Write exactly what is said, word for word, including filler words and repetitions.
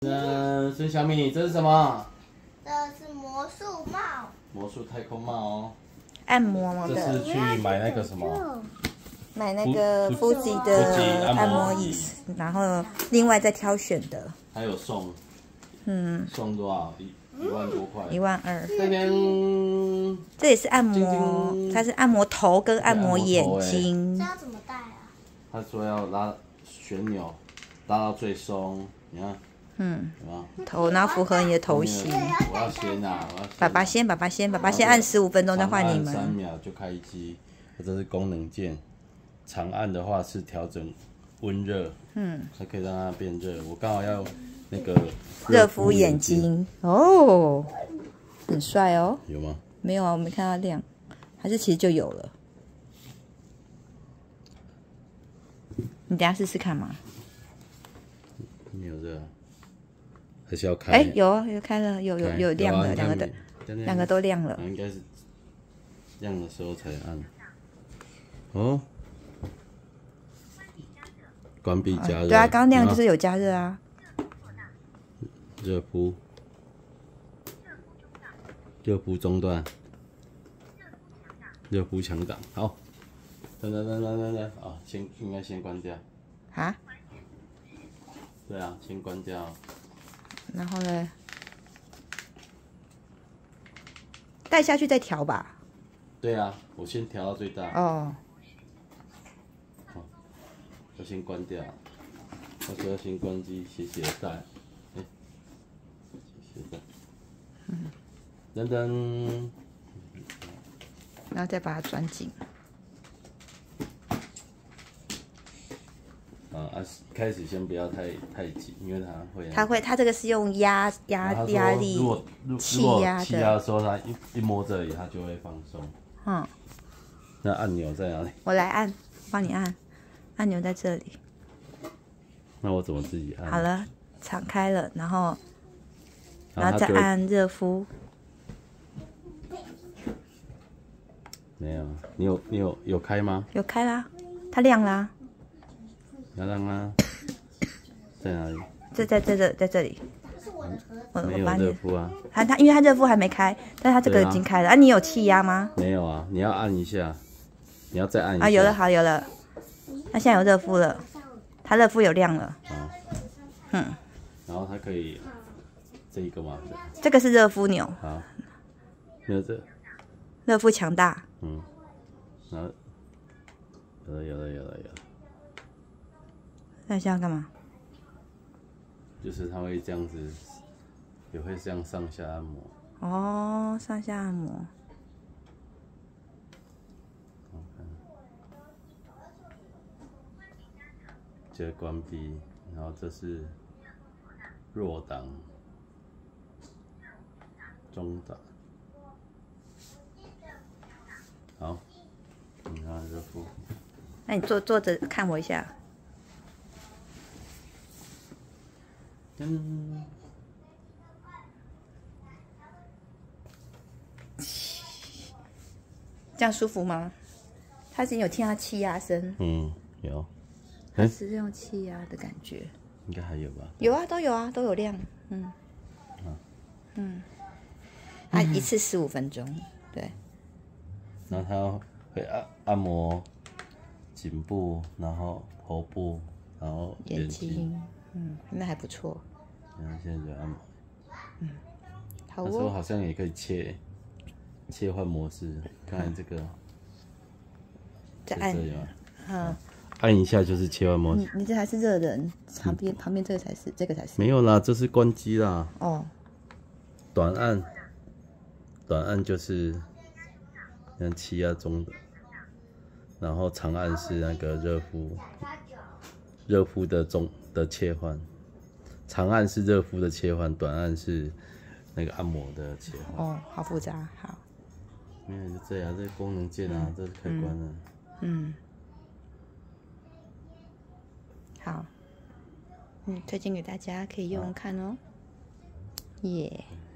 嗯，孙小米，这是什么？ 这是魔术帽。 魔术太空帽哦。 按摩这的。 是去买那个什么？ 买那个夫吉的按摩椅，然后另外再挑选的。 还有送， 嗯， 送多少？一一万多块。 一万二。 这边这也是按摩，它是按摩头跟按摩眼睛。 这要怎么戴啊？ 他说要拉旋钮，拉到最松，你看。 嗯， 有吗？ 头，然后符合你的头型。 我要先啊，我要爸爸先，爸爸先，爸爸先按十五分钟，再换你们。 三秒就开机，这是功能键。长按的话是调整温热，嗯，还可以让它变热。我刚好要那个热敷眼睛哦，很帅哦。 有吗？ 没有啊，我没看到亮，还是其实就有了。你等下试试看嘛。 没有热。还是要开？ 哎、欸，有有开了，有有有亮了，两、啊、个的，两个都亮了。 应该是亮的时候才按。哦，关闭加热。 对啊，刚刚亮就是有加热啊。 热敷，热敷中断，热敷强档。好，等等等等等等啊，先应该先关掉。 啊？ 对啊，先关掉。 然后呢？带下去再调吧。 对啊，我先调到最大。 哦。 好，我先关掉。我说要先关机，写写带。哎，写写带。嗯。噔噔。 然后再把它转紧。 啊，开始先不要太太紧，因为它会。 它会，它这个是用压压压力气压的。 气压的时候，它一一摸这里，它就会放松。嗯。那按钮在哪里？ 我来按，帮你按。按钮在这里。 那我怎么自己按？ 好了，敞开了，然后，然后再按热敷。 没有，你有你有有开吗？ 有开啦，它亮啦。 要让它在哪里？ 这在这这在这里。 我没有热敷啊。 它它因为它热敷还没开，但它这个已经开了。啊，你有气压吗？ 没有啊，你要按一下，你要再按一下。 啊，有了，好有了。它现在有热敷了，它热敷有亮了。 啊。 嗯。 然后它可以这一个吗？ 这个是热敷钮。 好。没有这。 热敷强大。 嗯。然后有了有了有了有了。 那现在要干嘛？ 就是它会这样子，也会这样上下按摩。 哦，上下按摩。 好看。这关闭，然后这是弱档、中档。好，你看热敷。 那你坐坐着看我一下。 嗯， 这样舒服吗？它是有听到气压声。 嗯，有。 它是用气压的感觉。 应该还有吧？ 有啊，都有啊，都有亮。嗯。嗯。啊，一次十五分钟，对。 然后它会按按摩颈部，然后头部，然后眼睛。 嗯，那还不错。 然后现在就按摩。 嗯，好哦。 那时候好像也可以切切换模式，看看这个。 再按。 嗯。按一下就是切换模式。 你你这还是热人，旁边旁边这个才是，这个才是。 没有啦，这是关机啦。 哦。 短按，短按就是像气压中的，然后长按是那个热敷。热敷的中的切换，长按是热敷的切换，短按是那个按摩的切换。 哦，好复杂，好。 没有就这样，这功能键啊，嗯、这是开关啊。 嗯。好。嗯，推荐给大家可以用用看哦。耶。Yeah